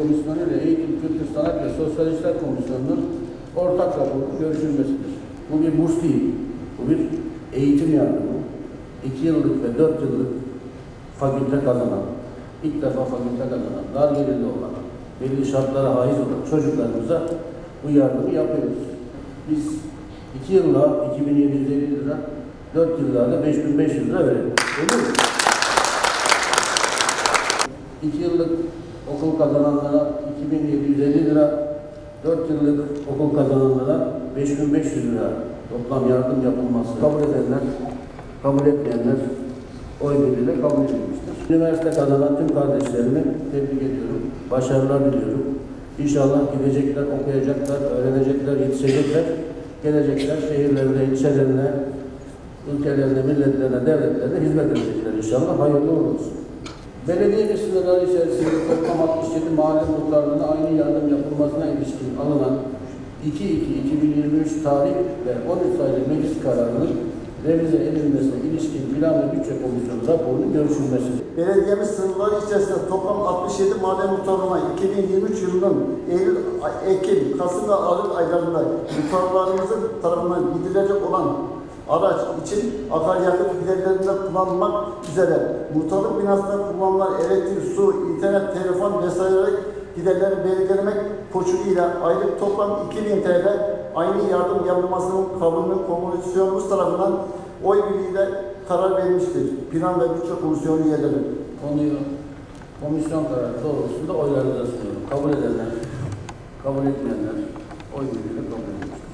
Komisyonu ile Eğitim, Kültür, Sanat ve Sosyal İşler Komisyonu'nun ortak raporu görüşülmesidir. Bu bir burs değil, bu bir eğitim yardımı. 2 yıllık ve 4 yıllık fakülte kazanan, ilk defa fakülte kazanan, dar gelirli olan, belli şartlara haiz olan çocuklarımıza bu yardımı yapıyoruz. Biz 2 yılda 2.750 lira, 4 yıllarda 5.500 lira verelim. Olur mu? 2 yıllık okul kazananlara 2.750 lira, 4 yıllık okul kazananlara 5.500 lira toplam yardım yapılması kabul edenler, kabul etmeyenler oy birliğiyle kabul edilmiştir. Üniversite kazanan tüm kardeşlerimi tebrik ediyorum. Başarılar diliyorum. İnşallah gidecekler, okuyacaklar, öğrenecekler, yetişecekler. Gelecekler şehirlerine, ilçelerine, ülkelerine, milletlerine, devletlerine hizmet edecekler inşallah. Hayırlı olsun. Belediye sınırları içerisinde toplam 67 mahalle muhtarlığına aynı yardım yapılmasına ilişkin alınan 2.2.2023 tarih ve 13 sayılı meclis kararının revize edilmesine ilişkin Plan ve Bütçe Komisyonu raporunun görüşülmesidir. Belediyemiz sınırları içerisinde toplam 67 mahalle muhtarlığına 2023 yılının Eylül, Ekim, Kasım ve Aralık aylarında muhtarlarımızın tarafından gidilecek olan araç için akaryakıt giderlerinde kullanılmak üzere muhtarlık binasında kullanılan elektrik, su, internet, telefon vesaire giderleri belirlemek koşuluyla aylık toplam 2.000 TL aynı yardım yapılmasının kabulünün komisyonumuz tarafından oy birliğiyle karar verilmiştir. Plan ve Bütçe Komisyonu üyeleri. Konuyu komisyon kararı doğrultusunda oylarınıza sunuyorum. Kabul edenler, kabul etmeyenler oy birliğiyle kabul edilmiştir.